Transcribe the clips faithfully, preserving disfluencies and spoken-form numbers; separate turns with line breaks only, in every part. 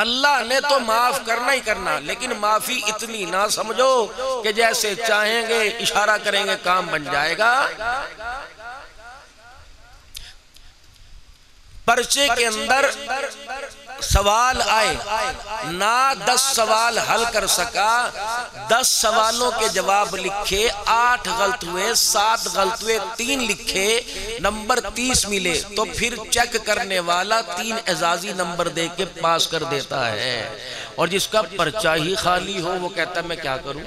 अल्लाह ने तो माफ करना ही करना, लेकिन माफी इतनी ना समझो कि जैसे चाहेंगे इशारा करेंगे काम बन जाएगा। पर्चे के अंदर सवाल आए ना, दस सवाल हल कर सका, दस सवालों के जवाब लिखे, आठ गलत हुए, सात गलत हुए, तीन लिखे, नंबर तीस मिले, तो फिर चेक करने वाला तीन एजाजी नंबर दे के पास कर देता है। और जिसका पर्चा ही खाली हो वो कहता मैं क्या करूं।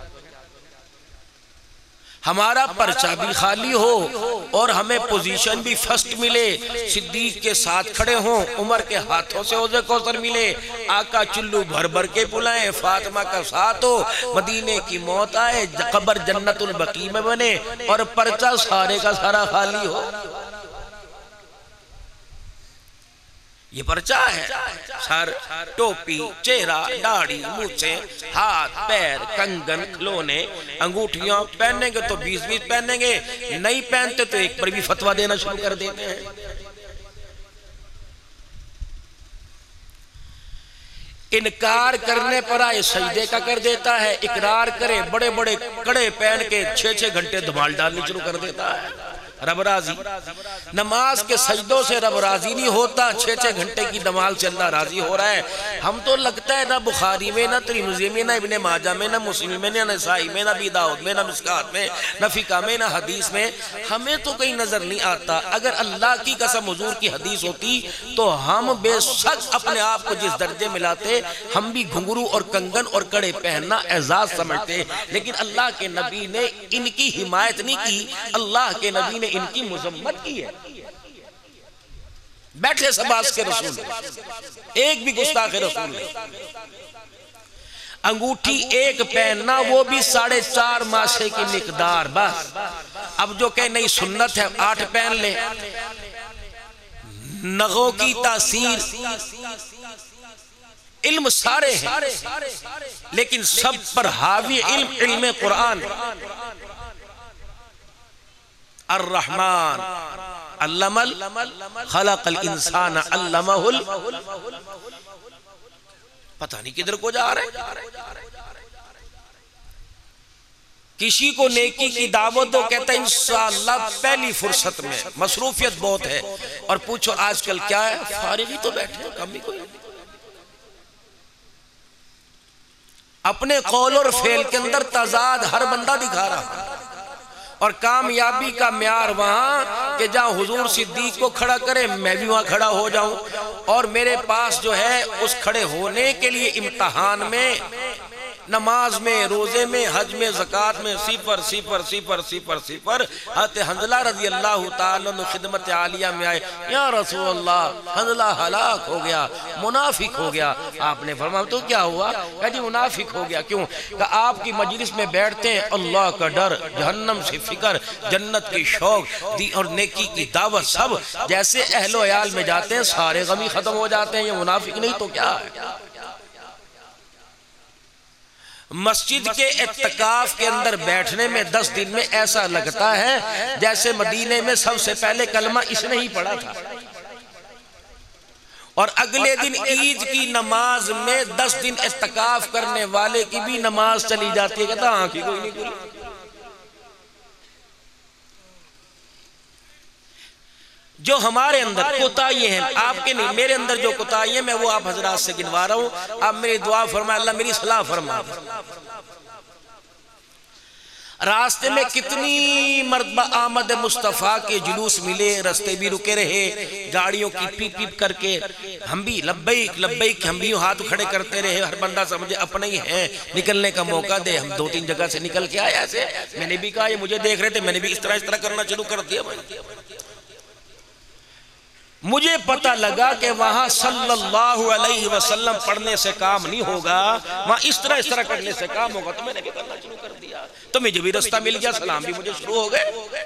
हमारा पर्चा भी खाली हो और हमें पोजीशन भी फर्स्ट मिले, सिद्दीक के साथ खड़े हों, उमर के हाथों से औज़े कौसर मिले, आका चुल्लू भर भर के बुलाएं, फातिमा का साथ हो, मदीने की मौत आए, कब्र जन्नतुल बकी में बने और पर्चा सारे का सारा खाली हो। ये पर्चा है। सर, टोपी, चेहरा, दाढ़ी, मूछे, हाथ, पैर, कंगन, खिलौने, अंगूठियां पहनेंगे तो बीस बीस पहनेंगे, नहीं पहनते तो एक पर भी फतवा देना शुरू कर देते हैं। इनकार करने पर आए सजदे का कर देता है, इकरार करे बड़े बड़े कड़े पहन के छह छह घंटे धमाल डालनी शुरू कर देता है। रब राजी, नमाज के सजदों से रब राजी नहीं होता, छह छह घंटे की नमाज से अल्लाह राजी हो रहा है। हम तो लगता है ना बुखारी में, ना तिरमिज़ी में, ना इब्ने माजा में, ना मुस्लिम में, ना नसाई में, ना अबी दाऊद में, ना मिस्कात में, ना फिका में, ना हदीस में, हमें तो कहीं नजर नहीं आता। अगर अल्लाह की कसम हुजूर की हदीस होती तो हम बेशक अपने आप को जिस दर्जे में लाते, हम भी घुंघरू और कंगन और कड़े पहनना एजाज समझते, लेकिन अल्लाह के नबी ने इनकी हिमायत नहीं की, अल्लाह के नबी ने इनकी मुजम्मत की है। बैठे सबास के रसूल, एक भी गुस्ताख रसूल नहीं। अंगूठी एक पहनना, वो भी साढ़े चार मासे की मिकदार, बस। अब जो कहे नहीं सुन्नत है आठ पहन ले। नगों की तासीर, इल्म सारे हैं, लेकिन सब पर हावी इल्म इल्म कुरान। अर्रहमान अल्लमल खलकल इंसान अल्लमहुल, पता नहीं किधर को जा रहे हैं। किसी को नेकी की दावत दो, कहता है इंशाअल्लाह पहली फुर्सत में, मसरूफियत बहुत है। और पूछो आजकल क्या है, फारिग ही तो बैठे हो, कम ही कोई। अपने कौल और फेल के अंदर तजाद हर बंदा दिखा रहा, और कामयाबी का म्यार वहां कि जहां हुजूर सिद्दीक को खड़ा करे मैं भी वहां खड़ा हो जाऊं, और मेरे पास जो है उस खड़े होने के लिए इम्तिहान में, नमाज में, रोजे में, हज में, ज़कात में सिफर सिफर सिफर सिफर सिफर। हज़रत हंज़ला रज़ी अल्लाह ताला अन्हु खिदमत आलिया में आए, या रसूल अल्लाह हंज़ला हलाक हो गया, मुनाफिक हो गया। आपने फरमाया तो क्या हुआ? कहा जी मुनाफिक हो गया। क्यों? कहा आपकी मजलिस में बैठते हैं, अल्लाह का डर, जहन्नम से फिक्र, जन्नत की शौक दी और नेकी की दावत, सब जैसे अहलो अयाल में जाते हैं सारे गम ही खत्म हो जाते हैं। ये मुनाफिक नहीं तो क्या है? मस्जिद के इत्तिकाफ के अंदर बैठने में दस दिन में ऐसा लगता है जैसे मदीने में सबसे पहले कलमा इसने ही पढ़ा था, और अगले दिन ईद की नमाज में दस दिन इत्तिकाफ करने वाले की भी नमाज चली जाती है। कहता हाँ की कोई नहीं पूरी। जो हमारे अंदर कोताही हैं, आपके नहीं, मेरे अंदर जो कोताही है मैं वो आप हजरात से गिनवा रहा हूं। आप मेरी दुआ फरमाए, अल्लाह मेरी सलाह फरमा। रास्ते में कितनी मर्तबा आमद मुस्तफ़ा के जुलूस मिले, रास्ते भी रुके रहे, गाड़ियों की पीप पीप करके हम भी लब्बैक लब्बैक हम भी हाथ खड़े करते रहे। हर बंदा समझे अपने ही हैं, निकलने का मौका दे। हम दो तीन जगह से निकल के आए ऐसे, मैंने भी कहा ये मुझे देख रहे थे, मैंने भी इस तरह इस तरह करना शुरू कर दिया। मुझे पता लगा कि वहां सल्लल्लाहु अलैहि वसल्लम पढ़ने से काम नहीं होगा, वहां इस तरह इस तरह करने से काम होगा। तो मैंने भी करना शुरू कर दिया, तो मुझे भी रास्ता मिल गया, सलाम भी मुझे शुरू हो गए।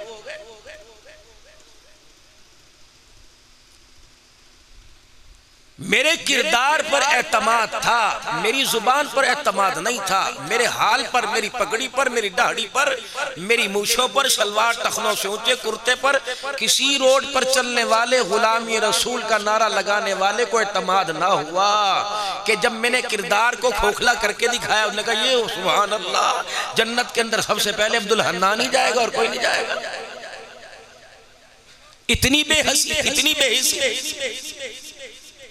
मेरे किरदार पर एतमाद था, मेरी जुबान पर एतमाद नहीं था। मेरे हाल पर, मेरी पगड़ी पर, मेरी दाढ़ी पर, मेरी मूछों पर, सलवार टखनों से ऊंचे कुर्ते पर, किसी रोड पर चलने वाले गुलामी रसूल का नारा लगाने वाले को एतमाद ना हुआ। कि जब मैंने किरदार को खोखला करके दिखाया, उन्होंने कहा ये सुभान अल्लाह, जन्नत के अंदर सबसे पहले अब्दुल हन्नान ही जाएगा और कोई नहीं जाएगा। इतनी बेहसी, इतनी बेहसी।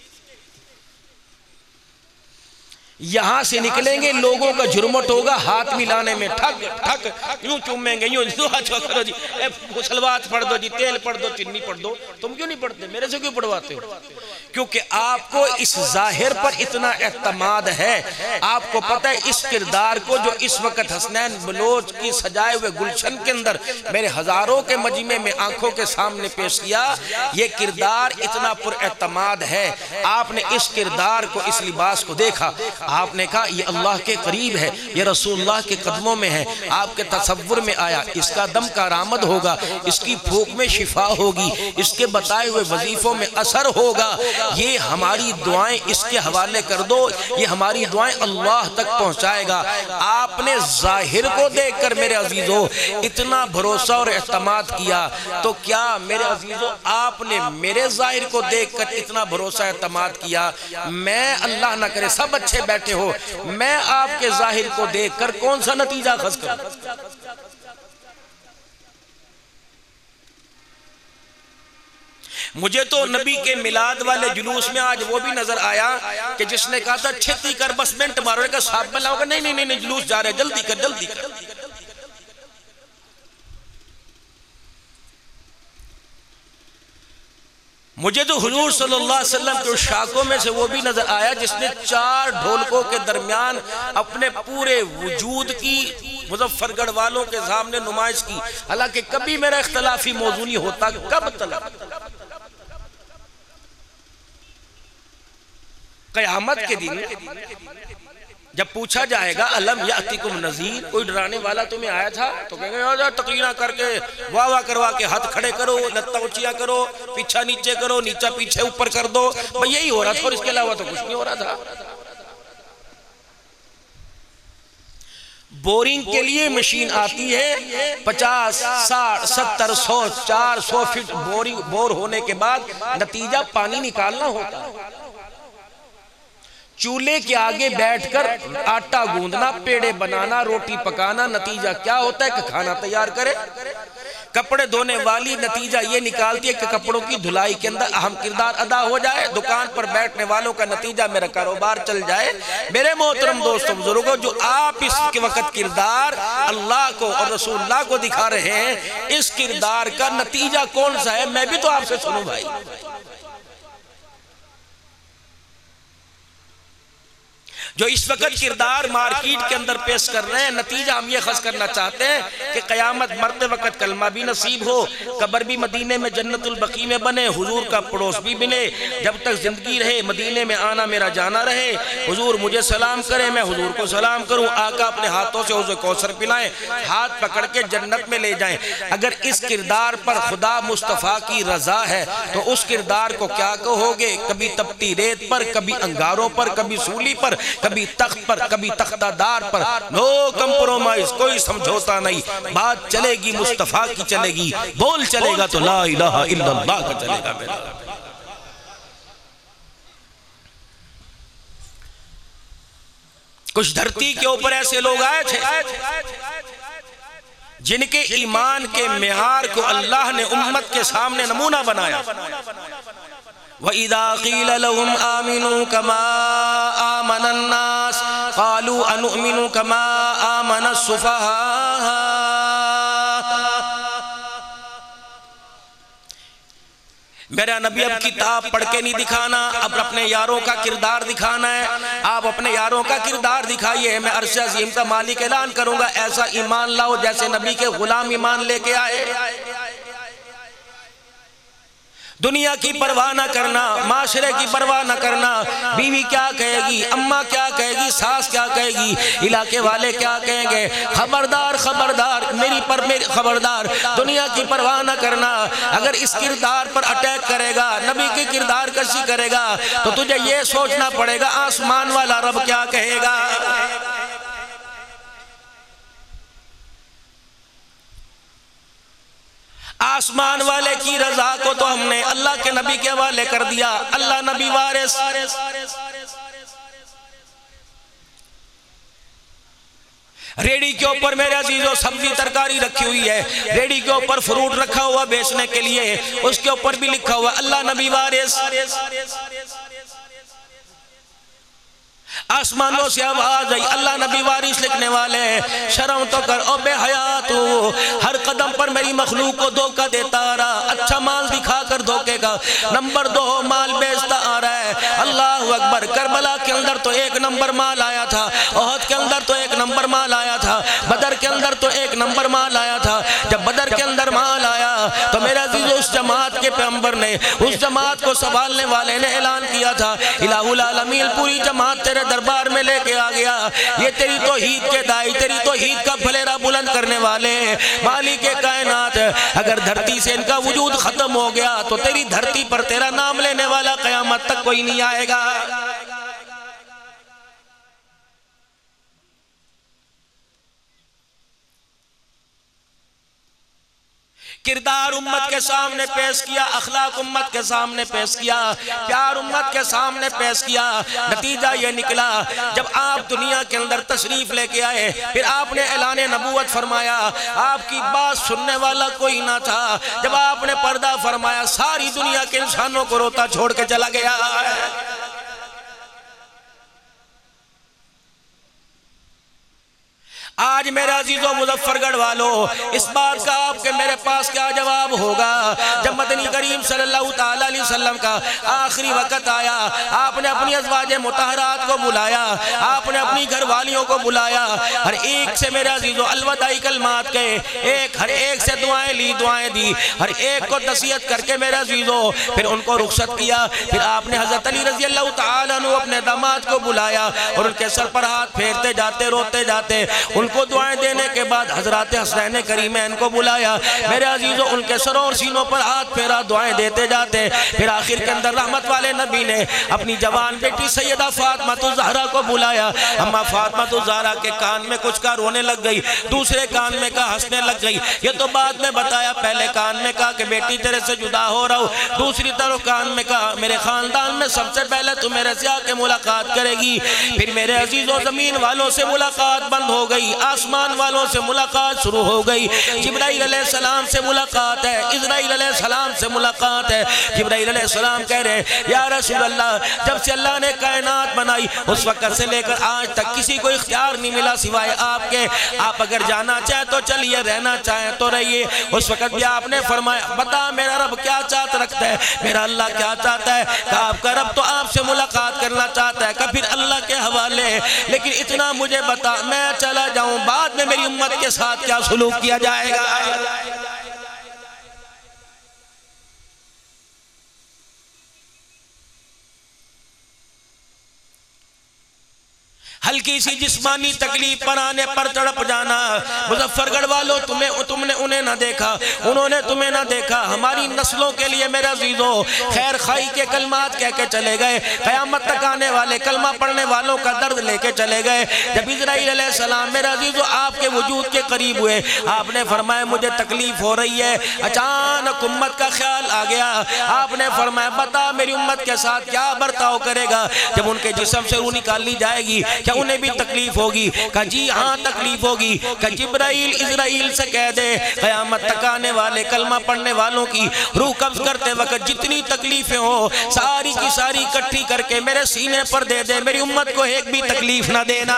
यहां से निकलेंगे, लोगों का झुरमुट होगा हाथ मिलाने में, ठक ठक यूं चूमेंगे, यूं करो जी, सलवात पढ़ दो जी, तेल पढ़ दो, चीनी पढ़ दो। तुम क्यों नहीं पढ़ते, मेरे से क्यों पढ़वाते हो? क्योंकि आपको इस जाहिर पर इतना एतमाद है। आपको पता है इस किरदार को जो इस वक्त हसनैन बलोच की सजाए हुए गुलशन के अंदर मेरे हजारों के मजमे में आंखों के सामने पेश किया, ये किरदार इतना पुरएतमाद है। आपने इस किरदार को, इस लिबास को देखा, आपने कहा ये अल्लाह के करीब है, ये रसूलुल्लाह के कदमों में है। आपके तसव्वुर में आया इसका दम कारामद होगा, इसकी फूक में शिफा होगी, इसके बताए हुए वजीफों में असर होगा। ये हमारी दुआएं इसके हवाले कर दो, ये हमारी दुआएं अल्लाह तक पहुंचाएगा। आपने जाहिर को देखकर मेरे अजीजों इतना भरोसा और एतमाद किया, तो क्या मेरे अजीजों आपने मेरे जाहिर को देखकर इतना भरोसा एतमाद किया? मैं अल्लाह ना करे सब अच्छे बैठे हो, मैं आपके जाहिर को देखकर कौन सा नतीजा खस करूं? मुझे तो नबी के मिलाद वाले जुलूस में आज वो भी नजर आया कि जिसने कहा था छेती कर बस मिनट मारो, का साहब में लाओगे, नहीं नहीं नहीं जुलूस जा रहे, जल्दी कर जल्दी कर। मुझे तो हुजूर सल्लल्लाहु अलैहि वसल्लम के शाकों में से वो भी नजर आया जिसने चार ढोलकों के दरमियान अपने पूरे वजूद की मुजफ्फरगढ़ वालों के सामने नुमाइश की। हालांकि कभी मेरा इख्तलाफी मौजू नहीं होता, कब तलक क़यामत के दिन जब पूछा जाएगा अलम यातिकुम नज़ीर, कोई डराने वाला तुम्हें आया था? तो कहेंगे तकरीना करके वाह वाह करवा के हाथ खड़े करो, लत्ता ऊंचिया करो, पीछा नीचे करो, नीचा पीछे ऊपर कर दो, भाई यही हो रहा था और इसके अलावा तो कुछ नहीं हो रहा था। बोरिंग के लिए मशीन आती है, पचास साठ सत्तर सौ चार सौ फीट बोरिंग बोर होने के बाद नतीजा पानी निकालना होता है। चूल्हे के आगे बैठकर आटा गूंदना, पेड़े बनाना, रोटी पकाना, नतीजा क्या होता है कि खाना तैयार करे। कपड़े धोने वाली नतीजा ये निकालती है कि कपड़ों की धुलाई के अंदर अहम किरदार अदा हो जाए। दुकान पर बैठने वालों का नतीजा मेरा कारोबार चल जाए। मेरे मोहतरम दोस्तों बुजुर्गों, जो आप इस वक्त किरदार अल्लाह को और रसूलुल्लाह को दिखा रहे हैं, इस किरदार का नतीजा कौन सा है? मैं भी तो आपसे सुनूं भाई। जो इस वक्त किरदार मार्केट के अंदर पेश कर रहे हैं, नतीजा हम ये खस करना चाहते हैं कि कयामत मरते वक्त कलमा भी नसीब हो, कब्र भी मदीने में जन्नतुल बकी में बने, हुजूर का पड़ोस भी मिले, जब तक जिंदगी रहे मदीने में आना मेरा जाना रहे। हुजूर मुझे सलाम करें, मैं हुजूर को सलाम करूं, आका अपने हाथों से हौज़ कौसर पिलाएं, हाथ पकड़ के जन्नत में ले जाएं। अगर इस किरदार पर खुदा मुस्तफ़ा की रजा है तो उस किरदार को क्या कहोगे? कभी तपती रेत पर, कभी अंगारों पर, कभी सूली पर, कभी तख्त पर, कभी तख्तादार पर, नो कंप्रोमाइज, कोई समझौता नहीं। बात चलेगी मुस्तफा की चलेगी, बोल चलेगा तो ला इलाहा इल्लल्लाह का चलेगा। मेरा कुछ धरती के ऊपर ऐसे लोग आए थे जिनके ईमान के मेयार को अल्लाह ने उम्मत के सामने नमूना बनाया। वइज़ा क़ील लहुम आमिनू कमा आमनन नास क़ालू अनुमिनु कमा आमनस सुफ़हा। मेरा नबी अब किताब पढ़ के नहीं दिखाना, अब अपने यारों का किरदार दिखाना है। आप अपने यारों का किरदार दिखाइए, मैं अर्श अज़ीम का मालिक ऐलान करूंगा, ऐसा ईमान लाओ जैसे नबी के गुलाम ईमान लेके आए। दुनिया की परवाह ना करना, माशरे की परवाह ना करना, बीवी क्या कहेगी, अम्मा क्या कहेगी, सास क्या कहेगी, इलाके वाले क्या कहेंगे, खबरदार खबरदार मेरी पर मेरी खबरदार, दुनिया की परवाह ना करना। अगर इस किरदार पर अटैक करेगा, नबी की किरदार कशी करेगा, तो तुझे ये सोचना पड़ेगा आसमान वाला रब क्या कहेगा। आसमान वाले की रजा को तो हमने अल्लाह के नबी के हवाले कर दिया। अल्लाह नबी वारिस, रेडी के ऊपर मेरे अजीजों सब्जी तरकारी रखी हुई है, रेडी के ऊपर फ्रूट रखा हुआ बेचने के लिए, उसके ऊपर भी लिखा हुआ अल्लाह नबी वारिस। आसमानों से आवाज आई अल्लाह नबी वारिस लिखने वाले, शर्म तो कर ओ बेहयात हो, हर कदम पर मेरी मखलूक को धोखा देता आ रहा, अच्छा माल दिखाकर धोखे का। नंबर दो माल बेचता आ रहा है। अल्लाह अकबर। करबला के अंदर तो एक नंबर माल आया था, ओहद के अंदर तो एक नंबर माल आया था, बदर के अंदर तो एक नंबर माल आया था। जब बदर के अंदर माल आया तो मेरा अजीज उस जमात के पैगंबर ने, उस जमात को संभालने वाले ने ऐलान किया था, इलाहुल आलमीन पूरी जमात तेरे दरबार में लेके आ गया, ये तेरी तौहीद के दाई, तेरी तौहीद का फलेरा बुलंद करने वाले मालिक के कायनात। अगर धरती से इनका वजूद खत्म हो गया तो तेरी धरती पर तेरा नाम लेने वाला कयामत तक कोई नहीं आएगा। किरदार उम्मत के सामने पेश किया, अखलाक उम्मत के सामने पेश किया, प्यार उम्मत के सामने पेश किया। नतीजा ये निकला, जब आप दुनिया के अंदर तशरीफ लेके आए फिर आपने ऐलान नबूवत फरमाया, आपकी बात सुनने वाला कोई ना था। जब आपने पर्दा फरमाया सारी दुनिया के इंसानों को रोता छोड़ के चला गया। आज मेरे अजीजों मुजफ्फरगढ़ वालों, इस बात का आपके मेरे पास क्या जवाब होगा? जब मदनी करीम सल्लल्लाहु ताला अलैहि वसल्लम का आखिरी वक्त आया, आपने अपनी अज़वाजे मुतहरात को बुलाया, आपने अपनी घरवालियों को बुलाया, हर एक से मेरे अजीजों अलविदाई कलमात के, एक हर एक से दुआएं ली, दुआएं दी, हर एक को नसीहत करके मेरे अजीजों फिर उनको रुखसत किया। फिर आपने हज़रत अली रज़ी अल्लाह ताला अन्हु अपने दामाद को बुलाया और उनके सर पर हाथ फेरते जाते, रोते जाते, उनको दुआएं देने के बाद हजरत हसनैन करीमैन को बुलाया। मेरे अजीजों उनके सरों और सीनों पर हाथ फेरा, दुआएं देते जाते। फिर आखिर के अंदर रहमत वाले नबी ने अपनी जवान बेटी सैयदा फातिमा ज़हरा को बुलाया। अम्मा फातिमा ज़हरा के कान में कुछ का रोने लग गई, दूसरे कान में का हंसने लग गई। ये तो बाद में बताया, पहले कान में कहा कि बेटी तेरे से जुदा हो रहा हूँ, दूसरी तरफ कान में कहा मेरे खानदान में सबसे पहले तू मेरे से आके मुलाकात करेगी। फिर मेरे अजीजों जमीन वालों से मुलाकात बंद हो गई, आसमान वालों से मुलाकात शुरू हो गई। जिब्राइल अलैहिस्सलाम से मुलाकात है, इज़राइल अलैहिस्सलाम से मुलाकात है। जिब्राइल अलैहिस्सलाम कह रहे हैं या रसूल अल्लाह, जब से अल्लाह ने कायनात बनाई उस वक्त से लेकर आज तक किसी को इख्तियार नहीं मिला सिवाय आपके। आप अगर जाना चाहे तो चलिए, रहना चाहे तो रहिए। उस वक्त भी आपने फरमाया बता मेरा रब क्या चाहता रखता है, मेरा अल्लाह क्या चाहता है। कहा आपका रब तो आपसे मुलाकात करना चाहता है, कभी अल्लाह के हवाले, लेकिन इतना मुझे बता मैं चला जाऊं बाद में मेरी उम्मत के साथ क्या सलूक किया जाएगा। हल्की सी जिस्मानी तकलीफ पर आने पर तड़प जाना। मुजफ्फरगढ़ वालों, तुम्हें तुमने उन्हें ना देखा, उन्होंने तुम्हें ना देखा। हमारी नस्लों के लिए मेरे अजीजों खैर खाई के कलमात कह के चले गए, कयामत तक आने वाले कलमा पढ़ने वालों का दर्द लेके चले गए। जब इज़राइल अलैहिस्सलाम मेरे अजीजों आपके वजूद के करीब हुए, आपने फरमाया मुझे तकलीफ हो रही है। अचानक उम्मत का ख्याल आ गया, आपने फरमाया बता मेरी उम्मत के साथ क्या बर्ताव करेगा जब उनके जिस्म से रूह निकाल ली जाएगी, उन्हें भी तकलीफ होगी? कहा जी हाँ तकलीफ होगी। कहा जिब्राइल इज़राइल से कह दे क़यामत तक आने वाले कलमा पढ़ने वालों की रूह कब्ज़ करते वक्त जितनी तकलीफें हो सारी की सारी इकट्ठी करके मेरे सीने पर दे दे, मेरी उम्मत को एक भी तकलीफ ना देना।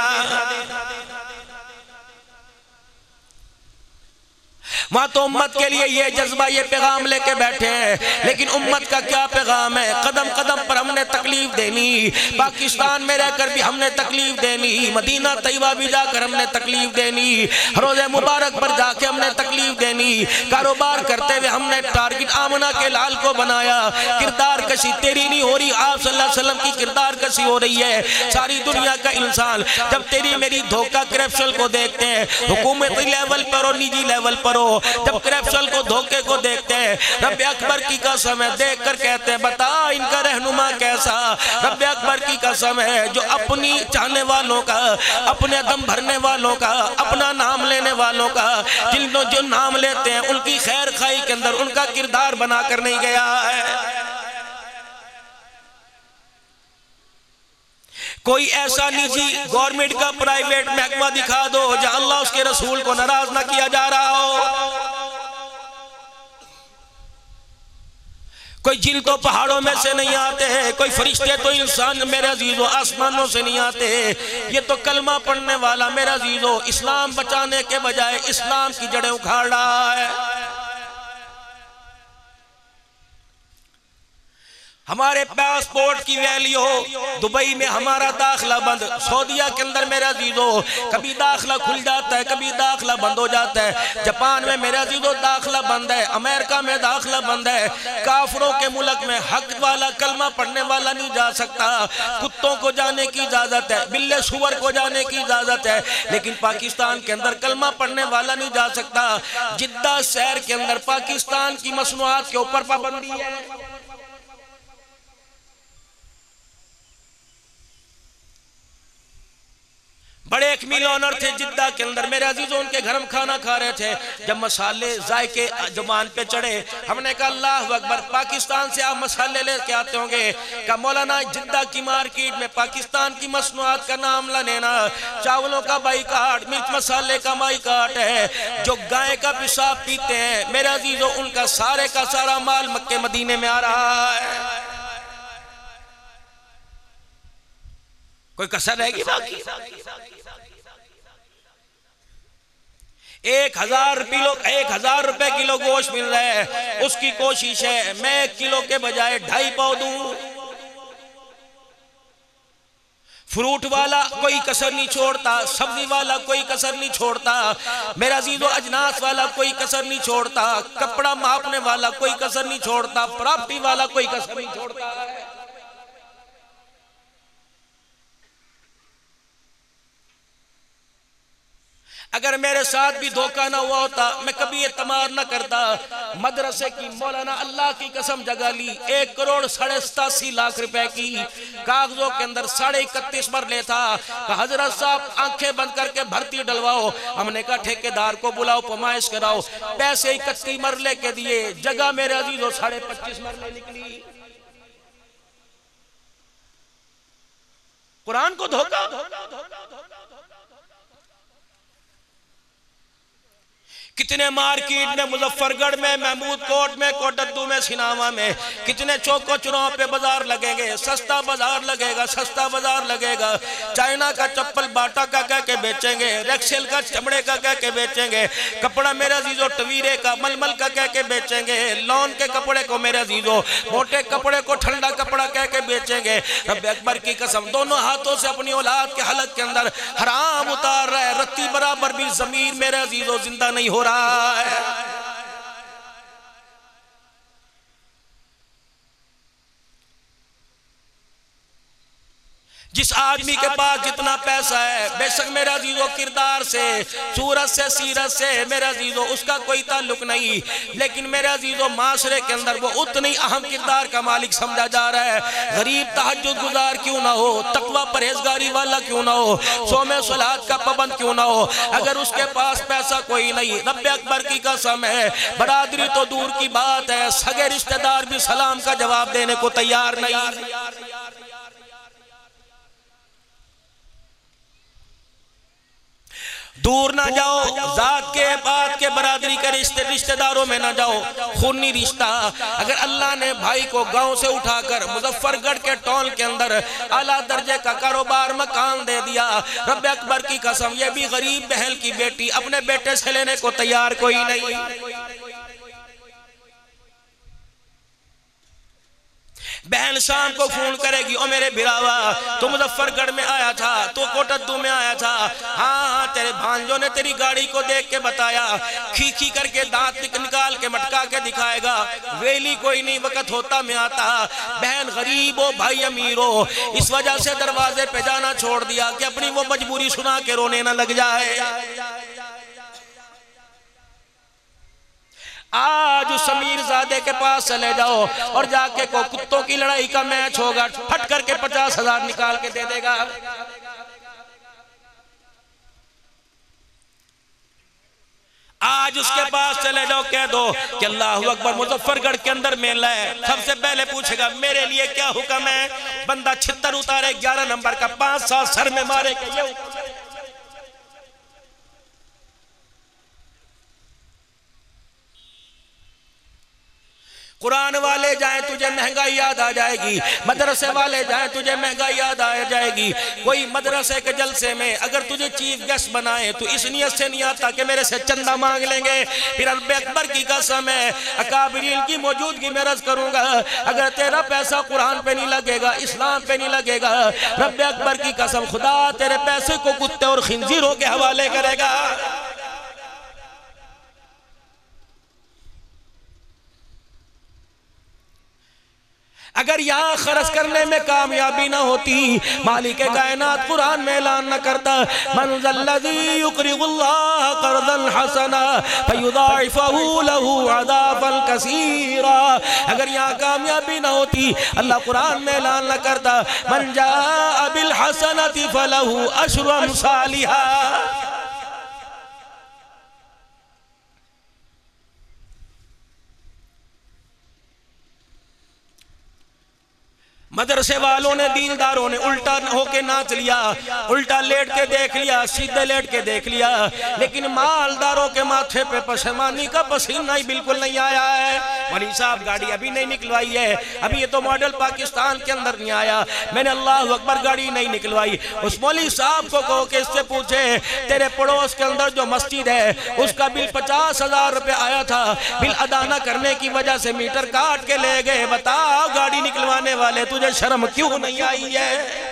वहां तो उम्मत के लिए ये जज्बा ये पैगाम लेके बैठे हैं, लेकिन उम्मत का क्या पैगाम है? कदम कदम पर हमने तकलीफ देनी, पाकिस्तान में रहकर भी हमने तकलीफ देनी, मदीना तैयबा भी जाकर हमने तकलीफ देनी, रोज़े मुबारक पर जाके हमने तकलीफ देनी, कारोबार करते हुए हमने टारगेट आमना के लाल को बनाया। किरदार कशी तेरी नहीं हो रही, आप सल्लल्लाहु अलैहि वसल्लम की किरदार कशी हो रही है। सारी दुनिया का इंसान जब तेरी मेरी धोखा करप्शन को देखते हैं, हुकूमती लेवल पर और निजी लेवल पर हो, जब करप्शन को धोखे को देखते हैं, रब अकबर की कसम है देख कर कहते हैं बता इनका रहनुमा कैसा। रब अकबर की कसम है जो अपनी चाहने वालों का, अपने दम भरने वालों का, अपना नाम लेने वालों का, जिन जो नाम लेते हैं उनकी खैर खाई के अंदर उनका किरदार बनाकर नहीं गया है। कोई ऐसा निजी गवर्नमेंट का प्राइवेट महकमा दिखा दो जहां अल्लाह उसके रसूल को नाराज ना किया जा रहा हो। कोई जिन तो पहाड़ों में से नहीं आते हैं, कोई फरिश्ते तो इंसान मेरे अजीजों आसमानों से नहीं आते हैं। ये तो कलमा पढ़ने वाला मेरे अजीजों इस्लाम बचाने के बजाय इस्लाम की जड़ें उखाड़ रहा है। हमारे पासपोर्ट की वैल्यू हो, दुबई में हमारा दाखला बंद, सऊदीया के अंदर मेरे अजीजों कभी दाखला खुल जाता है, कभी दाखला बंद हो जाता है। जापान में मेरे अजीजों दाखला बंद है, अमेरिका में दाखला बंद है। काफरों के मुल्क में हक वाला कलमा पढ़ने वाला नहीं जा सकता। कुत्तों को जाने की इजाजत है, बिल्ले सुअर को जाने की इजाजत है, लेकिन पाकिस्तान के अंदर कलमा पढ़ने वाला नहीं जा सकता। जिद्दा शहर के अंदर पाकिस्तान की मसनूआत के ऊपर पाबंदी है। बड़े एक मिलियनर थे जिद्दा के अंदर मेरे अजीजों, उनके घर में खाना खा रहे थे। जब मसाले जायके जुबान पे चढ़े, हमने कहा अल्लाह अकबर, पाकिस्तान से आप मसाले लेके आते होंगे। कहा मौलाना जिद्दा की मार्केट में पाकिस्तान की मसनूआत का नाम ला लेना, चावलों का बाइकाट, मिर्च मसाले का बाइकाट है। जो गाय का पेशाब पीते हैं मेरे अजीजों, उनका सारे का सारा माल मक्के मदीने में आ रहा है। कोई कसर रहेगी बाकी? एक हजार किलो एक हजार रुपए किलो गोश्त मिल रहा है, उसकी कोशिश है मैं एक किलो के बजाय ढाई पाव दूं। फ्रूट वाला कोई कसर नहीं छोड़ता, सब्जी वाला कोई कसर नहीं छोड़ता, मेरा अजीजों अजनास वाला कोई कसर नहीं छोड़ता, कपड़ा मापने वाला कोई कसर नहीं छोड़ता, प्रॉपर्टी वाला कोई कसर नहीं छोड़ता है। अगर मेरे साथ भी धोखा ना हुआ होता मैं कभी ये तमार ना करता। मदरसे की मौलाना अल्लाह की कसम जगा ली, एक करोड़ साढ़े सतासी लाख रुपए की कागजों के अंदर साढ़े इकतीस मरले था। हजरत साहब आंखें बंद करके भर्ती डलवाओ। हमने कहा ठेकेदार को बुलाओ, पमाइश कराओ। पैसे इकतीस मरले के दिए, जगह मेरे अजीजों साढ़े पच्चीस मरले निकली। कुरान को धोखा। कितने मार्केट में, मुजफ्फरगढ़ में, महमूद कोट में, कोटद्दू में, सिनावा में, कितने चौकों चुनाव पे बाजार लगेंगे। सस्ता बाजार लगेगा, सस्ता बाजार लगेगा। चाइना का चप्पल बाटा का कह के बेचेंगे, रेक्सेल का चमड़े का कह के बेचेंगे, कपड़ा मेरा अजीजों टवीरे का मलमल का कह के बेचेंगे, लॉन के कपड़े को मेरे अजीजों मोटे कपड़े को ठंडा कपड़ा कह के बेचेंगे। रब अकबर की कसम दोनों हाथों से अपनी औलाद के हलक के अंदर हराम उतार रहा है। रत्ती बराबर भी जमीन मेरे अजीजों जिंदा नहीं हो रहा है। जिस आदमी के पास जितना पैसा है, बेशक मेरा अजीजों किरदार से, सूरत से, सीरत से मेरा अजीजों उसका कोई ताल्लुक नहीं, लेकिन मेरे अजीजों माशरे के अंदर वो उतनी अहम किरदार का मालिक समझा जा रहा है। गरीब तहज्जुद गुजार क्यों ना हो, तकवा परहेजगारी वाला क्यों ना हो, सोमे सलात का पाबंद क्यों ना हो, अगर उसके पास पैसा कोई नहीं, रब्बे अकबर की कसम है बरादरी तो दूर की बात है, सगे रिश्तेदार भी सलाम का जवाब देने को तैयार नहीं। दूर ना जाओ, जात के बात के बरादरी के रिश्ते रिश्तेदारों में ना जाओ, खूनी रिश्ता। अगर अल्लाह ने भाई को गांव से उठाकर मुजफ्फरगढ़ के टोल के अंदर आला दर्जे का कारोबार मकान दे दिया, रब्बे अकबर की कसम ये भी गरीब बहन की बेटी अपने बेटे से लेने को तैयार कोई नहीं। बहन शाम को फोन करेगी, ओ मेरे बिरावा तू मुजफ्फरगढ़ में आया था, तू कोटद्दू में आया था, हाँ हाँ तेरे भांजों ने तेरी गाड़ी को देख के बताया, खींची करके दांत निकाल के मटका के दिखाएगा, वेली कोई नहीं वक्त होता में आता। बहन गरीब हो भाई अमीर हो, इस वजह से दरवाजे पे जाना छोड़ दिया कि अपनी वो मजबूरी सुना के रोने ना लग जाए। आज उस समीर ज़ादे के पास चले जाओ और जाके को कुत्तों की लड़ाई का मैच होगा, फट करके पचास हजार निकाल के दे देगा। आज उसके पास चले जाओ, कह दो कि अल्लाह अकबर मुजफ्फरगढ़ के अंदर मेला है। सबसे पहले पूछेगा मेरे लिए क्या हुक्म है। बंदा छितर उतारे ग्यारह नंबर का, पांच साल सर में मारे के ये कुरान वाले जाए तुझे महंगाई याद आ जाएगी, मदरसे वाले जाए तुझे महंगाई याद आ जाएगी। कोई मदरसे के जलसे में अगर तुझे चीफ गेस्ट बनाए तो इस नियत से नहीं आता कि मेरे से चंदा मांग लेंगे। फिर रब अकबर की कसम है, अकाबिरीन की मौजूदगी में अर्ज करूंगा, अगर तेरा पैसा कुरान पे नहीं लगेगा, इस्लाम पे नहीं लगेगा, रब अकबर की कसम खुदा तेरे पैसे को कुत्ते और खिंजीरों के हवाले करेगा। अगर यहाँ खर्च करने में कामयाबी ना होती, मालिक कायनात कुरान में ऐलान न करता, मन ज़ल्लज़ी युक़रिज़ुल्लाह क़र्ज़न हसना फ़युज़ाइफ़हु लहू अज़ाफ़न कसीरा। अगर यहाँ कामयाबी ना होती, अल्लाह कुरान में ऐलान न करता, मन जाअ बिल हसनति फ़लहू अश्रु अम्सालिहा। मदरसे वालों ने, दीनदारों ने उल्टा होके नाच लिया, उल्टा लेट के देख लिया, सीधे लेट के देख लिया, लेकिन मालदारों के माथे पे पशेमानी का पसीना ही बिल्कुल नहीं आया है। मौलवी साहब गाड़ी अभी नहीं निकलवाई है, अभी ये तो मॉडल पाकिस्तान के अंदर नहीं आया, मैंने अल्लाह अकबर गाड़ी नहीं निकलवाई। उस मौलवी साहब को कहो कि इससे पूछे तेरे पड़ोस के अंदर जो मस्जिद है उसका बिल पचास हजार रुपये आया था, बिल अदा न करने की वजह से मीटर काट के ले गए। बताओ गाड़ी निकलवाने वाले तुझे शर्म क्यों नहीं आई है?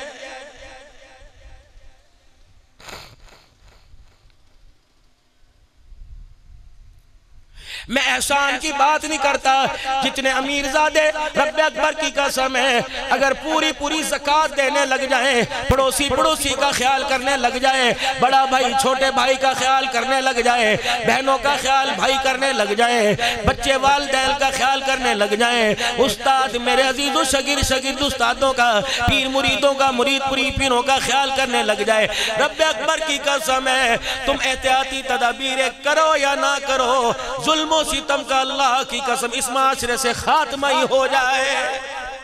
मैं एहसान की बात नहीं करता, जितने अमीरजादे रब अकबर की कसम है अगर पूरी पूरी ज़कात देने लग जाए, पड़ोसी पड़ोसी का ख्याल करने लग जाए, बड़ा भाई छोटे भाई का ख्याल करने लग जाए, बहनों का ख्याल भाई करने लग जाए, बच्चे वालिदैन का ख्याल करने लग जाए, उस्ताद मेरे अजीज़ों शगिर शगिर्द उस्तादों का, पीर मुरीदों का, मुरीद पुरी पीरों का ख्याल करने लग जाए, रब अकबर की कसम है तुम एहतियाती तदाबीरें करो या ना करो, जुल्म सितम का अल्लाह की कसम इस माशरे से खात्मा ही हो जाए।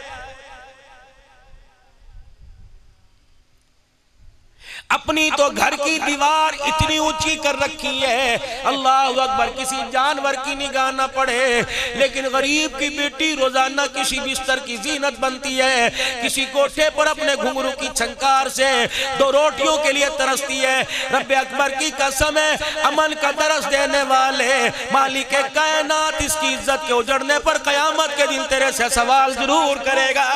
अपनी तो घर की दीवार इतनी ऊंची कर रखी है, अल्लाह अकबर, किसी जानवर की निगाह ना पड़े, लेकिन गरीब की बेटी रोजाना किसी बिस्तर की जीनत बनती है, किसी कोठे पर अपने घुंघरू की छंकार से दो रोटियों के लिए तरसती है। रब अकबर की कसम है अमन का दरस देने वाले मालिक कायनात इसकी इज्जत के उजड़ने पर कयामत के दिन तेरे से सवाल जरूर करेगा।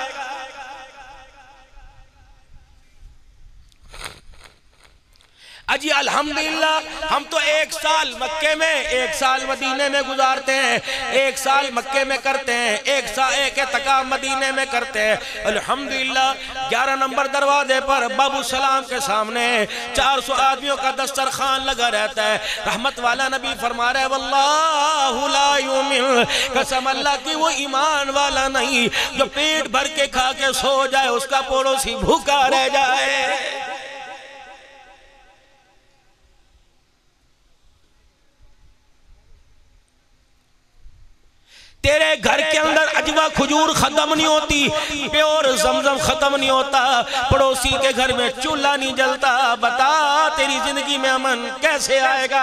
अजी अल्हम्दुलिल्लाह हम तो एक साल मक्के में, एक साल मदीने में गुजारते हैं, एक साल मक्के में करते हैं, एक साल एक तकाब मदीने में करते हैं। अल्हम्दुलिल्लाह ग्यारह नंबर दरवाजे पर बाबू सलाम के सामने चार सौ आदमियों का दस्तरखान लगा रहता है। रहमत वाला नबी फरमा रहे वल्लाहु ला युमिन, कसम अल्लाह की वो ईमान वाला नहीं जो पेट भर के खा के सो जाए उसका पड़ोसी भूखा रह जाए। तेरे घर के अंदर अजवा खजूर खत्म नहीं होती, प्योर जमजम खत्म नहीं होता, पड़ोसी के घर में चूल्हा नहीं जलता, बता तेरी जिंदगी में अमन कैसे आएगा?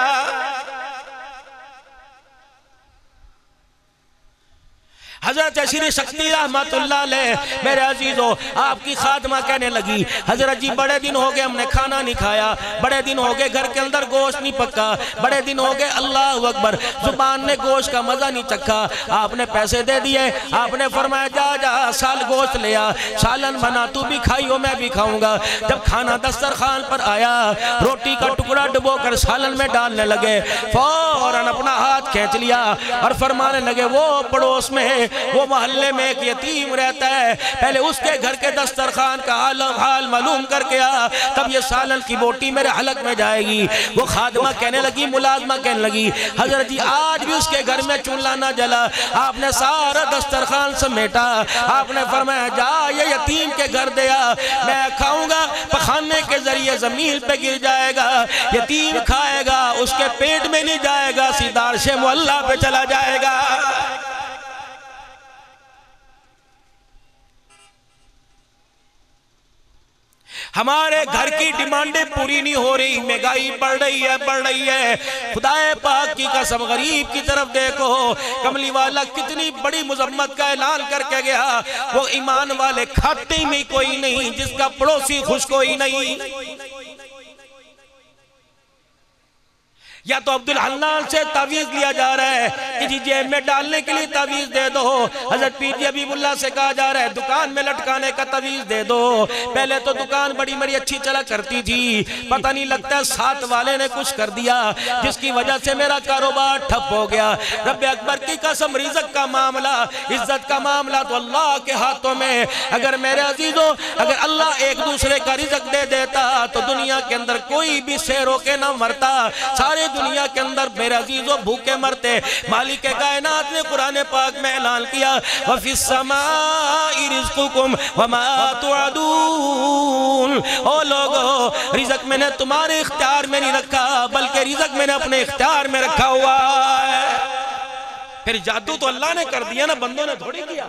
हजरत श्री शक्ति रहमतुल्लाह अलैह मेरे अजीजों आपकी खादमा कहने लगी हजरत जी बड़े दिन हो गए हमने खाना नहीं खाया, बड़े दिन हो गए घर के अंदर गोश्त नहीं पका, बड़े दिन हो गए अल्लाह अकबर जुबान ने गोश्त का मजा नहीं चखा। आपने पैसे दे दिए, आपने फरमाया जा जा साल गोश्त ले आ, सालन बना तू भी खाइयो मैं भी खाऊंगा। जब खाना दस्तरखान पर आया रोटी का टुकड़ा डुबो कर सालन में डालने लगे, फौरन अपना हाथ खींच लिया और फरमाने लगे वो पड़ोस में वो मोहल्ले में एक यतीम रहता है, पहले उसके घर के दस्तरखान का हाल हाल मालूम करके आ, तब ये सालन की बोटी मेरे हलक में जाएगी। वो खादमा कहने लगी, मुलाजमा कहने लगी हजरत जी आज भी उसके घर में चूल्हा ना जला, आपने सारा दस्तरखान समेटा, आपने फरमाया जा ये यतीम के घर दिया, मैं खाऊंगा पखाने के जरिए ये जमीन पे गिर जाएगा, यतीम खाएगा, उसके पेट में नहीं जाएगा, सीधा अर्शे मुअल्ला पे चला जाएगा। हमारे घर की डिमांडें पूरी नहीं हो रही, महंगाई बढ़ रही है बढ़ रही है। खुदाए पाक की कसम, गरीब की तरफ देखो। कमली वाला कितनी बड़ी मुजम्मत का ऐलान करके गया, वो ईमान वाले खाते में कोई नहीं जिसका पड़ोसी खुश कोई नहीं। या तो अब्दुल हन्नान से तावीज लिया जा रहा है कि जी जेब में डालने के लिए तावीज दे दो। हजरत पीर जी अबीबुल्लाह से कहा जा रहा है दुकान में लटकाने का तावीज दे दो। पहले तो दुकान बड़ी बड़ी अच्छी चला करती थी, पता नहीं लगता साथ वाले ने कुछ कर दिया जिसकी वजह से मेरा कारोबार ठप हो गया। रब्बे अकबर की कसम, रिज़्क़ का मामला, इज्जत का मामला तो अल्लाह के हाथों में। अगर मेरे अजीजों, अगर अल्लाह एक दूसरे का रिज़्क़ दे देता तो दुनिया के अंदर कोई भी शेरों के ना मरता, सारे दुनिया के अंदर मेरे अजीजों भूखे मरते। मालिक कायनात ने कुरान पाक में ऐलान किया, वफिस समाई रिज़्क़ुकुम वमा तुअदून। ओ लोगों, रिज़्क़ मैंने तुम्हारे इख्तियार में नहीं रखा, बल्कि रिज़्क़ मैंने अपने इख्तियार में रखा हुआ है। फिर जादू तो अल्लाह ने कर दिया ना, बंदों ने थोड़ी किया।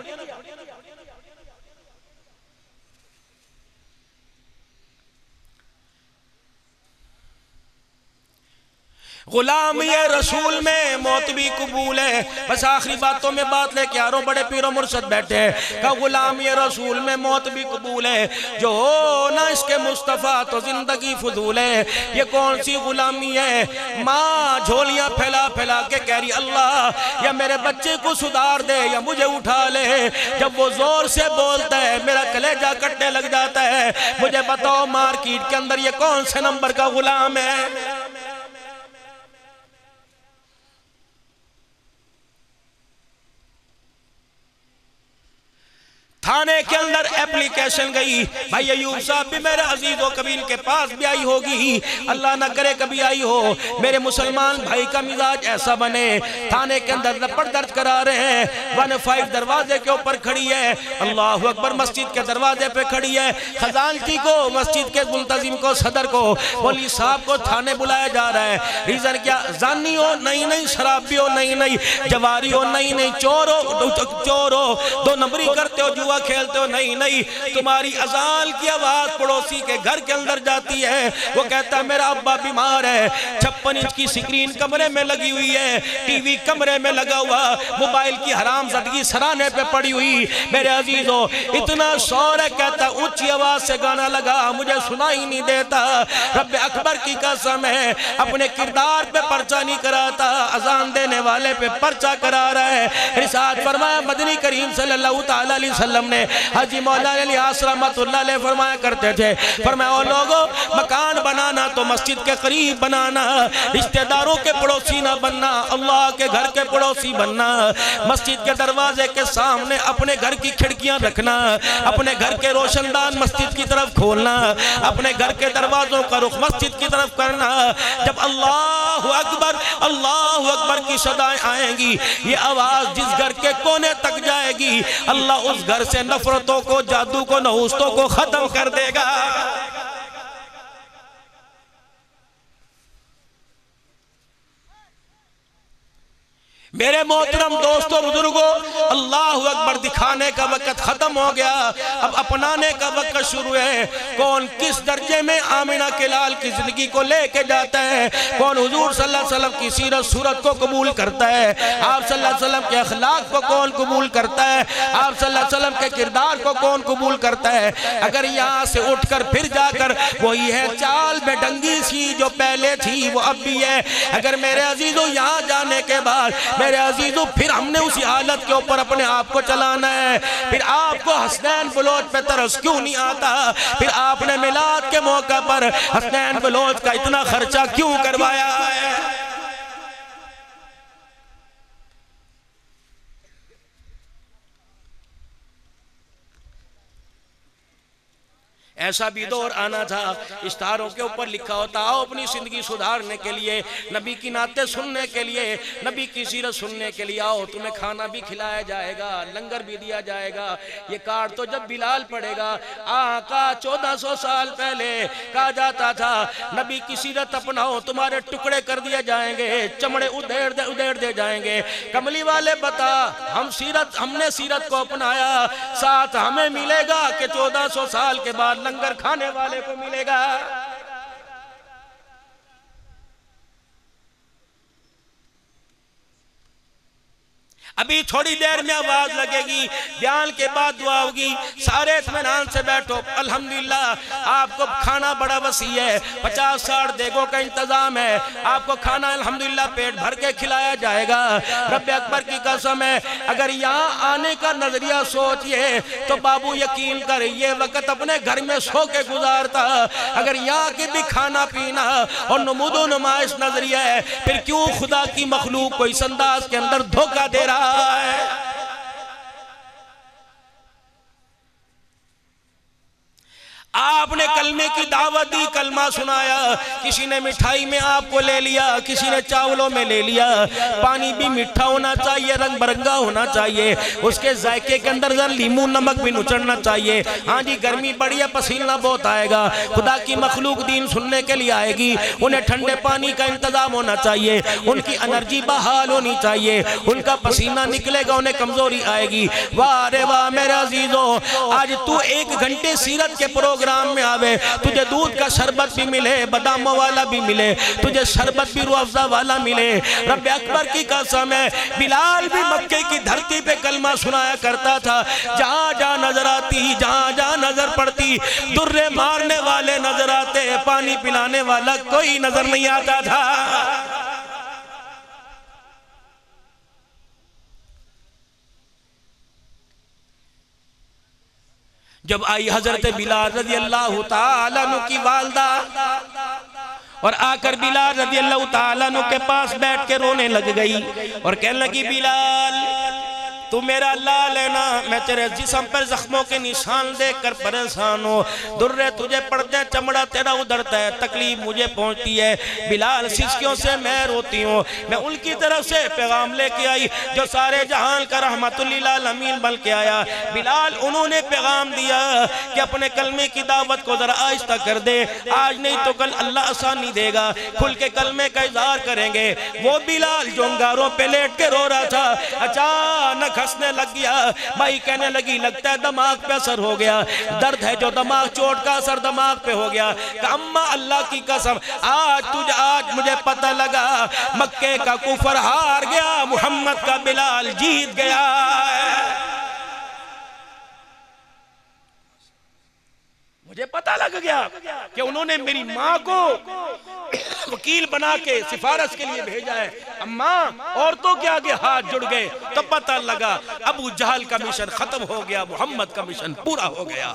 गुलाम ये रसूल में मौत भी कबूल है। बस आखिरी बातों में बात लेके आ रहा हूं, बड़े पीरो मुर्शद बैठे हैं। का गुलाम ये रसूल में मौत भी कबूल है, जो हो ना इसके मुस्तफ़ा तो जिंदगी फजूल है। ये कौन सी गुलामी है? माँ झोलियां फैला फैला के कह रही अल्लाह या मेरे बच्चे को सुधार दे या मुझे उठा ले। जब वो जोर से बोलता है मेरा कलेजा कटने लग जाता है। मुझे बताओ मार्केट के अंदर ये कौन से नंबर का गुलाम है? थाने के अंदर एप्लीकेशन गई, भाई अयूब साहब भी मेरे अजीजों कभी इनके पास भी आई होगी, अल्लाह ना करे कभी आई हो। मेरे मुसलमान भाई का मिजाज ऐसा बने, थाने के अंदर रपट दर्ज करा रहे हैं। वन फाइव दरवाजे के ऊपर खड़ी है, अल्लाह अकबर मस्जिद के दरवाजे पे खड़ी है। खजानची को, मस्जिद के मुल्तजिम को, सदर को, मौलवी साहब को थाने बुलाया जा रहा है। रीजन क्या? जानी हो? नहीं नहीं। शराबी हो? नहीं नहीं। जवारी हो? नहीं नहीं। चोर हो? चोर हो? दो नंबरी करते हो, जुआ खेलते हो? नहीं नहीं। तुम्हारी अजान की आवाज पड़ोसी के घर के अंदर जाती है, वो कहता है मेरा अब्बा बीमार है। छप्पन इंच की स्क्रीन कमरे में लगी हुई है, टीवी कमरे में लगा हुआ, मोबाइल की हरामजादगी सराहने पे पड़ी हुई। मेरे अजीजों इतना शोर है, कहता ऊंची आवाज से गाना लगा, मुझे सुनाई नहीं देता। रब्बे अकबर की कसम है, अपने किरदार पे पर्चा नहीं कराता, अजान देने वाले पे पर्चा करा रहा है। इरशाद फरमाया मदनी करीम सल्लल्लाहु तआला अलैहि वसल्लम ने, हाजी मौलाना अली आसरा रहमतुल्लाह अलैह फरमाया करते थे, फरमाया ओ लोगों मकान बनाना तो मस्जिद के करीब बनाना, रिश्तेदारों के पड़ोसी ना बनना, अल्लाह के घर के पड़ोसी बनना। मस्जिद के दरवाजे के सामने अपने घर की खिड़कियां रखना, अपने घर के रोशनदान मस्जिद की तरफ खोलना, अपने घर के दरवाजों का रुख मस्जिद की तरफ करना। जब अल्लाह अकबर अल्लाह अकबर की सदाएं आएंगी, ये आवाज जिस घर के कोने तक जाएगी, अल्लाह उस घर से नफरतों को, जादू को, नहुस्तों को खत्म कर देगा। मेरे मोहतरम दोस्तों बुजुर्गों, अल्लाह अकबर दिखाने का वक्त खत्म हो गया, अब अपनाने का वक्त शुरू है। कौन किस दर्जे में आमिना के लाल की जिंदगी को लेके जाता है, कौन हुजूर सल्लल्लाहु अलैहि वसल्लम की सीरत सूरत को कबूल करता है, आप सल्लल्लाहु अलैहि वसल्लम के अखलाक को कौन कबूल करता है, आप सल्लल्लाहु अलैहि वसल्लम के किरदार को कौन कबूल करता है। अगर यहाँ से उठकर फिर जाकर वही है चाल में डंगी सी जो पहले थी वो अब भी है। अगर मेरे अजीजों यहाँ जाने के बाद मेरे अजीजों फिर हमने उसी हालत के ऊपर अपने आप को चलाना है, फिर आपको हसनैन बलोच पे तरस क्यों नहीं आता, फिर आपने मिलाद के मौका पर हसनैन बलोच का इतना खर्चा क्यों करवाया है। ऐसा भी दौर आना था, इश्तारों के ऊपर लिखा होता आओ अपनी जिंदगी सुधारने के लिए, नबी की नाते सुनने के लिए, नबी की सीरत सुनने के लिए आओ, तुम्हें खाना भी खिलाया जाएगा, लंगर भी दिया जाएगा। ये कार्ड तो जब बिलाल पड़ेगा, आका चौदह सौ साल पहले कहा जाता था नबी की सीरत अपनाओ तुम्हारे टुकड़े कर दिए जाएंगे, चमड़े उधेड़ दे उधेड़ दे जाएंगे। कमली वाले बता, हम सीरत हमने सीरत को अपनाया, साथ हमें मिलेगा कि चौदह सौ साल के बाद लंगर खाने वाले को मिलेगा। अभी थोड़ी देर में आवाज लगेगी, बयान के बाद दुआ होगी, सारे इत्मीनान से बैठो। अल्हम्दुलिल्लाह आपको खाना बड़ा वसी है, पचास साठ देगों का इंतजाम है, आपको खाना अल्हम्दुलिल्लाह पेट भर के खिलाया जाएगा। रब्बे अकबर की कसम है, अगर यहाँ आने का नजरिया सोचिए तो बाबू यकीन कर ये वक्त अपने घर में सो के गुजारता। अगर यहाँ के भी खाना पीना और नमूदो नुमाइश नजरिया है, फिर क्यों खुदा की मखलूक को इस अंदाज के अंदर धोखा दे रहा है। आपने कलमे की दावत दी, कलमा सुनाया, किसी ने मिठाई में आपको ले लिया, किसी ने चावलों में ले लिया। पानी भी मीठा होना चाहिए, रंग बिरंगा होना चाहिए, उसके जायके के अंदर जरा लीमू नमक भी नुचड़ना चाहिए। हाँ जी गर्मी बड़ी है, पसीना बहुत आएगा, खुदा की मखलूक दीन सुनने के लिए आएगी, उन्हें ठंडे पानी का इंतजाम होना चाहिए, उनकी एनर्जी बहाल होनी चाहिए, उनका पसीना निकलेगा, उन्हें कमजोरी आएगी। वाह रे वाह मेरे अजीजों, आज तू एक घंटे सीरत के प्रोग्राम में आवे, तुझे दूध का शरबत भी मिले, बादामों वाला भी मिले, तुझे शरबत भी रूह अफ़ज़ा वाला मिले। रब्बे अकबर की कसम है, बिलाल भी मक्के की धरती पे कलमा सुनाया करता था। जहां जहां नजर आती, जहां जहां नजर पड़ती, दुर्रे मारने वाले नजर आते, पानी पिलाने वाला कोई नजर नहीं आता था। जब आई हजरत बिलाल रज़ी अल्लाह ताला अन्हु की वालदा और आकर बिलाल रज़ी अल्लाह ताला अन्हु के पास बैठ के रोने लग गई और कहने लगी, बिलाल तू मेरा लाल है ना, मैं तेरे जिस्म पर जख्मों के निशान देख कर परेशान हो, दुर्रे तुझे पड़ते, चमड़ा तेरा उधरता है, तकलीफ मुझे पहुंचती है। बिलाल सिसकियों से मैं रोती हूँ। मैं उनकी तरफ से पैगाम लेके आई जो सारे जहान का रहमतुल लिल आलमीन बन के आया। बिलाल उन्होंने पैगाम दिया कि अपने कलमे की दावत को जरा आहिस्ता कर दे, आज नहीं तो कल अल्लाह आसानी देगा, खुल के कलमे का इजहार करेंगे। वो बिलाल जो अंगारों पे लेट के रो रहा था, अचानक हंसने लग गया। भाई कहने लगी, लगता है दिमाग पे असर हो गया, दर्द है जो दिमाग, चोट का असर दिमाग पे हो गया। अम्मा अल्लाह की कसम, आज तुझे आज मुझे पता लगा मक्के का कुफर हार गया, मोहम्मद का बिलाल जीत गया। मुझे पता लग गया कि उन्होंने मेरी माँ को वकील बना के सिफारिश के लिए भेजा है। अम्मा औरतों के आगे हाथ जुड़ गए तो पता लगा अबू जहल का मिशन खत्म हो गया, मोहम्मद का मिशन पूरा हो गया।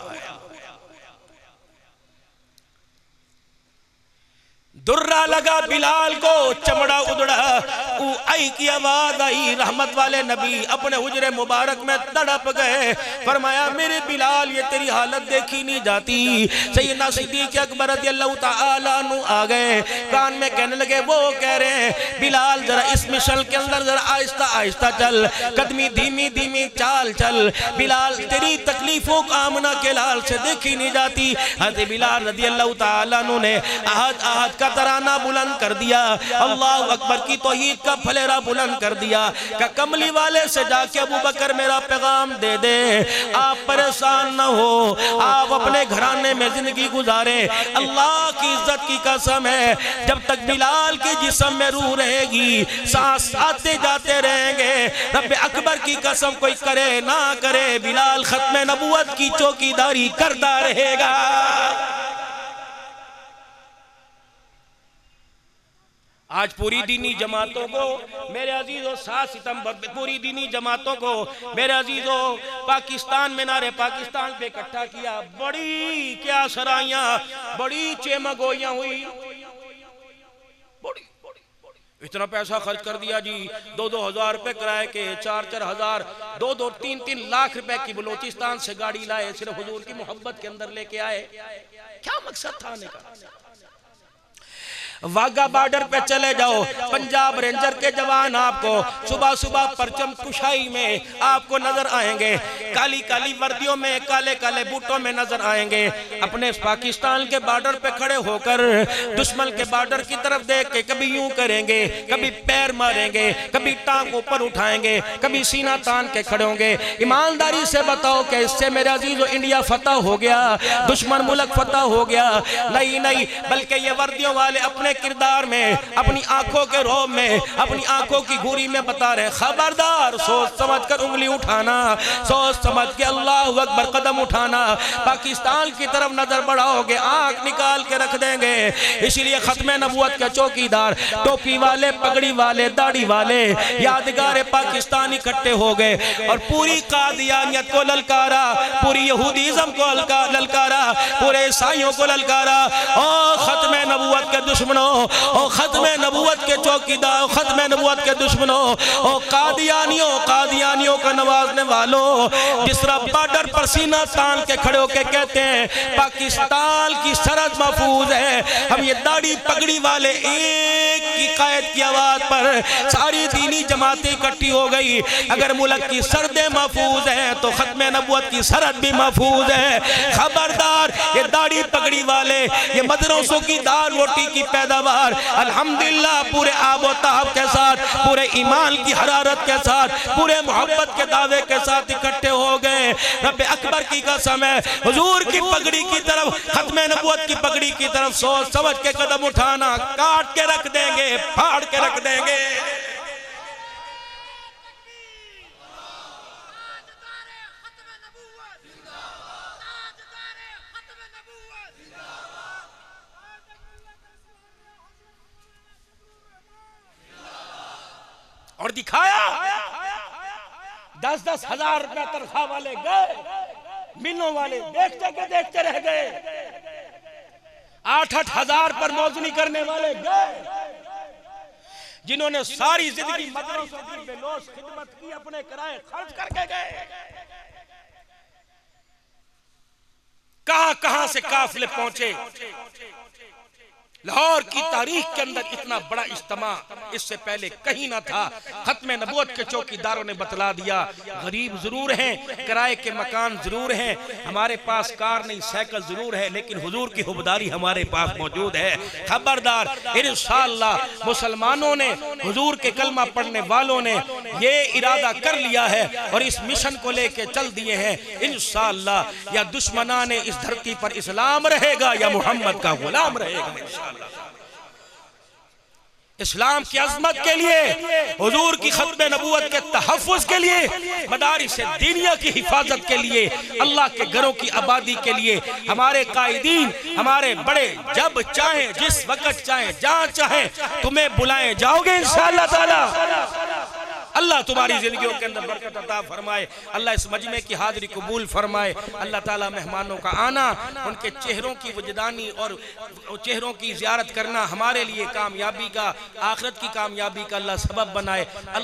दुर्रा लगा बिलाल को, चमड़ा उधड़ा, आई की आवाज आई, रहमत वाले नबी अपने हुजरे मुबारक में तड़प गए। फरमाया, मेरे बिलाल ये तेरी हालत देखी नहीं जाती। सैयदना सिद्दीक़ अकबर रज़ियल्लाहु ताला अन्हु आ गए, कान में कहने लगे, वो कह रहे हैं बिलाल जरा इस मिशन के अंदर जरा आहिस्ता आहिस्ता चल, कदमी धीमी धीमी चाल चल, बिलाल तेरी तकलीफों को आमना के लाल से देखी नहीं जाती। हज़रत बिलाल रज़ियल्लाहु ताला अन्हु ने आहद आहद का तराना बुलंद कर दिया, अल्लाह अकबर की तौहीद का फलेरा बुलंद कर दिया। का कमली वाले से जाके अबू बकर मेरा पैगाम दे दे, आप परेशान न हो, आप अपने घराने में जिंदगी गुजारे। अल्लाह की इज्जत की कसम है, जब तक बिलाल के जिस्म में रूह रहेगी, सांस आते जाते रहेंगे। रब्बे अकबर की कसम, कोई करे ना करे, बिलाल खत्म नबूवत की चौकीदारी करता रहेगा। आज पूरी दीनी जमातों को मेरे अजीजों, सात सितंबर पूरी दीनी जमातों को मेरे अजीजों पाकिस्तान में नारे पाकिस्तान पे इकट्ठा किया। बड़ी क्या सराइयां, बड़ी चेमगोइयां हुई, बड़ी इतना पैसा खर्च कर दिया जी, दो दो हजार रुपए किराए के, चार चार हजार, दो दो तीन तीन लाख रुपए की बलोचिस्तान से गाड़ी लाए, सिर्फ हुजूर की मोहब्बत के अंदर लेके आए। क्या मकसद था आने का? वाघा बॉर्डर पे चले जाओ, पंजाब रेंजर के जवान आपको सुबह सुबह परचम कुशाई में आपको नजर आएंगे, काली काली वर्दियों में, काले काले बूटों में नजर आएंगे। अपने पाकिस्तान के बॉर्डर पे खड़े होकर दुश्मन के बॉर्डर की तरफ देख के कभी यूं करेंगे, कभी पैर मारेंगे, कभी टांग ऊपर उठाएंगे, कभी सीना तान के खड़े होंगे। ईमानदारी से बताओ कि इससे मेरे अजीजों इंडिया फतह हो गया, दुश्मन मुल्क फतह हो गया? नहीं नहीं, बल्कि ये वर्दियों वाले अपने किरदार में, अपनी आंखों के रोब में, अपनी आंखों की घूरी में बता रहे, खबरदार, सोच समझ कर उंगली उठाना, सोच समझ के अल्लाह अकबर कदम उठाना। पाकिस्तान की तरफ नजर बढ़ाओगे आंख निकाल के रख देंगे। इसीलिए खत्म नबूवत के चौकीदार, टोपी वाले, पगड़ी वाले, दाढ़ी वाले, यादगार पाकिस्तान इकट्ठे हो गए और पूरी कादियानियत को ललकारा, पूरी यहूदीज़म को ललकारा, पूरे ईसाइयों को ललकारा। और खत्म नबूवत के दुश्मनों, ओ खत्म नबूवत के चौकीदार, खत्म नबूवत के दुश्मनों, ओ कादियानियों, कादियानियों का नवाजने वालों, जिस तरह बॉर्डर पर सीना तान के खड़े होके कहते हैं पाकिस्तान की सरहद महफूज है, हम ये दाढ़ी पगड़ी वाले एक की कायद की आवाज पर सारी दीनी जमातें इकट्ठी हो गई। अगर मुल्क की सरहदें महफूज हैं तो खत्म नबूवत की सरहद भी महफूज है। खबरदार, ये दाढ़ी पगड़ी वाले, ये मदरसों की दाल रोटी की पैदावार अल्हम्दुलिल्लाह पूरे आबोताब के साथ, पूरे ईमान की हरारत के साथ, पूरे मोहब्बत के दावे के साथ इकट्ठे हो गए। रब अकबर की कसम है, हुजूर की पगड़ी की तरफ, खत्म नबूवत की पगड़ी की तरफ सोच समझ के कदम उठाना, काट के रख देंगे, फाड़ के रख देंगे। और दिखाया, दस दस हजार रुपया तनख्वाह वाले गए, मिलों वाले देखते के देखते रह गए, आठ आठ हजार पर मौजनी करने वाले गए, जिन्होंने सारी जिंदगी मदरसों की बेलोस खिदमत की, अपने किराए खर्च करके गए। कहां कहां से काफिले पहुंचे। लाहौर की तारीख के अंदर इतना बड़ा इज्तिमा इससे पहले कहीं ना था। खत्म नबूवत के चौकीदारों ने बतला दिया, गरीब जरूर हैं, किराए के मकान जरूर हैं, हमारे पास कार नहीं साइकिल जरूर है, लेकिन हुजूर की हुबदारी हमारे पास मौजूद है। खबरदार, इंशाअल्लाह मुसलमानों ने, हुजूर के कलमा पढ़ने वालों ने ये इरादा कर लिया है और इस मिशन को लेके चल दिए हैं। इंशाअल्लाह या दुश्मनाने इस धरती पर इस्लाम रहेगा या मोहम्मद का गुलाम रहेगा। इस्लाम की अजमत के लिए, हुजूर की खत्म नबूवत के तहफ़्फ़ुज़ के लिए, मदारिस दीनिया की हिफाजत के लिए, अल्लाह के घरों की आबादी के लिए हमारे कायदीन, हमारे बड़े जब चाहें, जिस वक्त चाहें, जहां चाहें तुम्हें बुलाएं, जाओगे इंशाअल्लाह ताला। अल्लाह तुम्हारी जिंदगियों के अंदर बरकत अता फरमाए। अल्लाह इस मजमे की हाजिरी कबूल फरमाए। अल्लाह ताला मेहमानों का आना, उनके चेहरों की वजदानी और चेहरों की ज़ियारत करना हमारे लिए कामयाबी का, आखिरत की कामयाबी का अल्लाह सबब बनाए।